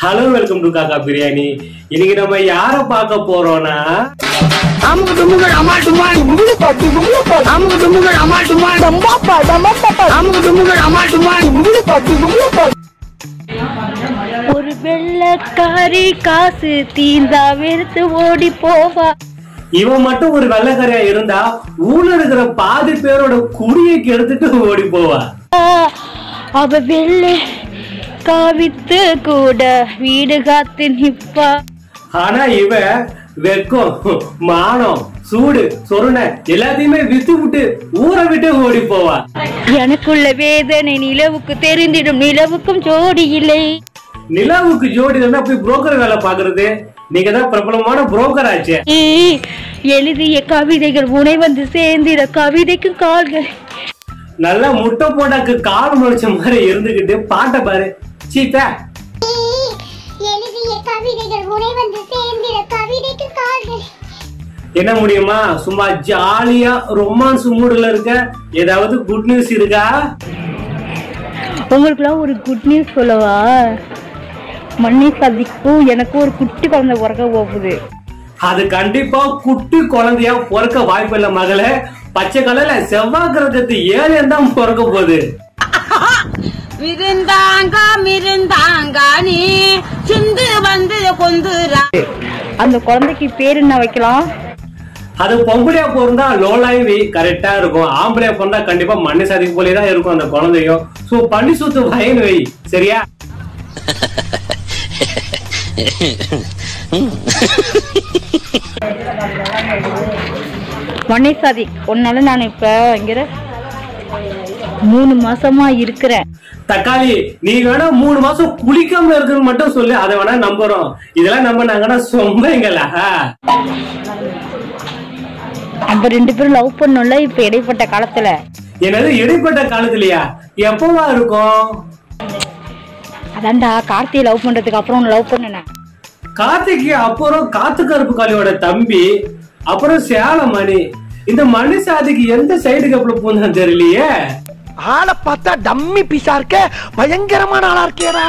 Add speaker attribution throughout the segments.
Speaker 1: Hello welcome to காக்கா பிரியாணி. இன்னைக்கு நம்ம யார பார்க்க போறோம்னா
Speaker 2: ஒரு வெள்ளக்காரி காசு தீந்தா வெறுத்து ஓடி போவா.
Speaker 1: இவன் மட்டும் ஒரு வெள்ளக்காரியா இருந்தா ஊர்ல இருக்கிற பாதி பேரோட குடியை கெடுத்துட்டு ஓடி போவா.
Speaker 2: அவ வெள்ளை காவித்து கூட வீடு காத்து நிப்பா.
Speaker 1: ஆனா இவ வெக்கம், மானம், சூடு, சொருணை எல்லாத்தையுமே வித்து விட்டு ஊரை விட்டு ஓடி போவா.
Speaker 2: எனக்குள்ள வேதனை நிலவுக்கு தெரிந்திடும், நிலவுக்கும் ஜோடி இல்லை.
Speaker 1: நிலவுக்கு ஜோடி தான் போய் புரோக்கர் வேலை பாக்குறது. நீங்க தான் பிரபலமான புரோக்கர் ஆச்சு.
Speaker 2: எழுதிய கவிதைகள் உனை வந்து சேர்ந்திட கவிதைக்கும் கால்கள்.
Speaker 1: நல்லா முட்டை போட்டாக்கு கால் முளைச்ச மாதிரி இருந்துகிட்டு பாட்டை பாரு. சீத்தா என்ன முடியுமா? சும்மா ஜாலியா ரொமான்ஸ் மூடுல இருக்க. ஏதாவது குட் நியூஸ் இருக்கா?
Speaker 2: உங்களுக்குலாம் ஒரு குட் நியூஸ் சொல்லவா? மண்ணி சதிக்கும் எனக்கும் ஒரு குட்டி குழந்தை பிறக்க போகுது.
Speaker 1: அது கண்டிப்பா குட்டி குழந்தையா பிறக்க வாய்ப்பு இல்ல மகளே. பச்சை கலர்ல செவ்வாய் கிரகத்து ஏலியன் தான் பிறக்க போகுது.
Speaker 2: அந்த குழந்தைக்கு பேரு என்ன வைக்கலாம்?
Speaker 1: அது பொம்பளையா பிறந்தா லோலாயி கரெக்டா இருக்கும். ஆம்பளையா பிறந்தா கண்டிப்பா மண்ணி சாதிக்கு போலேதான் இருக்கும் அந்த குழந்தையும். சோ பண்ணி சுத்து வயன் வை, சரியா?
Speaker 2: மண்ணை சாதி உன்னால நான் இப்ப இங்க 3 மாசமா இருக்கிறேன்.
Speaker 1: தக்காளி, நீ வேணா 3 மாசம் குளிக்காம இருக்குன்னு மட்டும் சொல்லு, அதை வேணா நம்புறோம். இதெல்லாம் நம்பினாங்கன்னா சொம்பங்களா?
Speaker 2: நம்ம 2 பேரும் லவ் பண்ணோம்ல இப்ப இடைப்பட்ட காலத்துல.
Speaker 1: என்னது இடைப்பட்ட காலத்துலயா? எப்பவா இருக்கும்?
Speaker 2: அதான்டா கார்த்தியை லவ் பண்றதுக்கு அப்புறம் லவ் பண்ணேன்.
Speaker 1: கார்த்திக்கு அப்புறம் காத்து கருப்பு காளியோட தம்பி, அப்புறம் சேலமணி. இந்த மணி சாதிக்கு எந்த சைடு கப்பல போனான்னு தெரியலையே.
Speaker 3: ஆளை பார்த்தா டம்மி பீஸா இருக்க, பயங்கரமான ஆளா இருக்கேடா.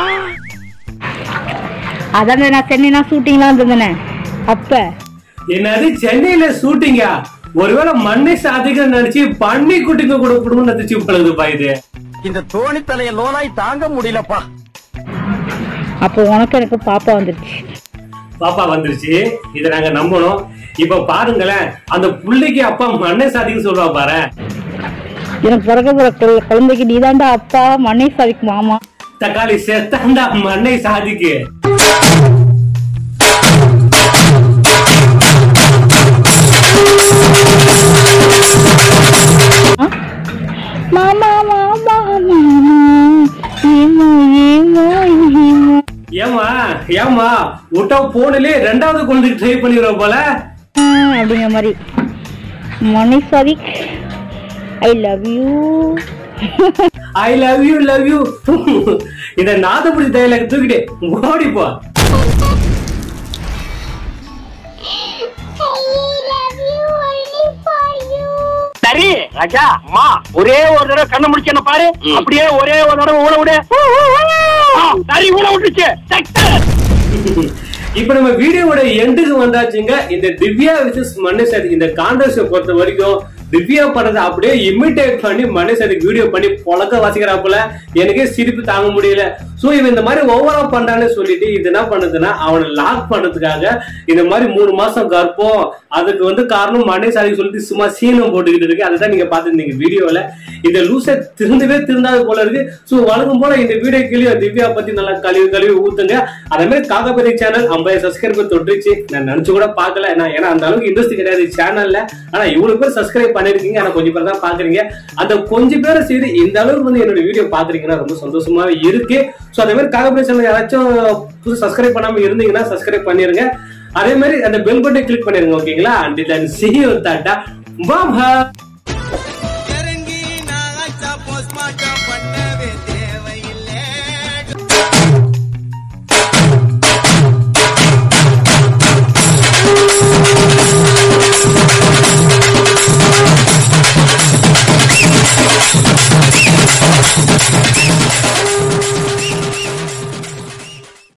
Speaker 2: அதான் நான் சென்னைனா ஷூட்டிங்லாம் இருந்தேன் அப்ப.
Speaker 1: என்னது சென்னையில ஷூட்டிங்கா? ஒருவேளை மண்ணை சாதிக்க நினைச்சு பண்ணி குட்டிங்க கூட குடும்பம் நடிச்சு பழகுதுப்பா இது.
Speaker 3: இந்த தோணி தலைய லோனாய் தாங்க முடியலப்பா.
Speaker 2: அப்போ உனக்கு எனக்கு பாப்பா வந்துருச்சு.
Speaker 1: பாப்பா வந்துருச்சு, இதை நாங்க நம்பணும். இப்ப பாருங்களேன், அந்த புள்ளைக்கு அப்பா மண்ணை சாதிக்கு சொல்றா பாரு.
Speaker 2: எனக்கு பிறகு குழந்தைக்கு நீதாண்டா அப்பா, மண்ணை சாதிக்கு மாமா.
Speaker 1: தக்காளி செத்தாண்டா மண்ணை சாதிக்கு.
Speaker 2: மாமா மாமா
Speaker 1: ஏமா ஏமா விட்டா போனலே 2வது குழந்தைக்கு ட்ரை பண்ணிடுற போல
Speaker 2: அப்படிங்கிற மாதிரி. மண்ணை Sadiq I love you.
Speaker 1: I love you love you. இந்த நாதபுரி டைலாக் தூக்கிட்டு ஓடிப்போ.
Speaker 4: சரி ராஜா, அம்மா ஒரே ஒரு தடவை கண்ண முடிச்சு என்ன பாரு. அப்படியே ஒரே ஒரு தடவை ஊட விடு. சரி, ஊட விட்டுச்சு.
Speaker 1: இப்ப நம்ம வீடியோட எண்டுக்கு வந்தாச்சுங்க. இந்த திவ்யா விசஸ் மண்ணை சாதிக்கு இந்த கான்ட்ரவர்சியை பொறுத்த வரைக்கும் திவ்யா பண்ணதை அப்படியே இமிட்டேட் பண்ணி மண்ணை சாதிக்கு வீடியோ பண்ணி பொழக்க வாசிக்கிறாப்புல. எனக்கே சிரிப்பு தாங்க முடியல. சோ இவன் இந்த மாதிரி ஓவரா பண்றான்னு சொல்லிட்டு இது என்ன பண்ணுதுன்னா அவனை லாக் பண்றதுக்காக இந்த மாதிரி 3 மாசம் கர்ப்பம், அதுக்கு காரணம் மண்ணை சாதிக்கு சொல்லிட்டு சும்மா சீனம் போட்டுக்கிட்டு இருக்கு. அதுதான் நீங்க பாத்துருந்தீங்க வீடியோல. இந்த லூசை திருந்தாது போல இருக்கு. சோ வழங்கும் போல இந்த வீடியோ கீழே திவ்யா பத்தி நல்லா கழுவி ஊத்துங்க. அதே மாதிரி காக்காபதி சேனல் 50 சப்ஸ்கிரைபர் தொட்டுச்சு. நான் நினைச்சு கூட பாக்கல, ஏன்னா அந்த அளவுக்கு இன்ட்ரெஸ்ட் கிடையாது சேனல்ல. ஆனா இவ்வளவு பேர் சப்ஸ்கிரைப் பண்ணிருக்கீங்க. ஆனா கொஞ்சம் பேர் தான் பாக்குறீங்க. அந்த கொஞ்சம் பேரை செய்து இந்த அளவுக்கு என்னோட வீடியோ பாக்குறீங்கன்னா ரொம்ப சந்தோஷமாவே இருக்கு. சோ அதே மாதிரி காக்காபதி சேனல் யாராச்சும் புது சப்ஸ்கிரைப் பண்ணாம இருந்தீங்கன்னா சப்ஸ்கிரைப் பண்ணிருங்க. அதே மாதிரி அந்த பெல் பட்டனை கிளிக் பண்ணிருங்க. ஓகேங்களா? until then see you, tata, bye bye.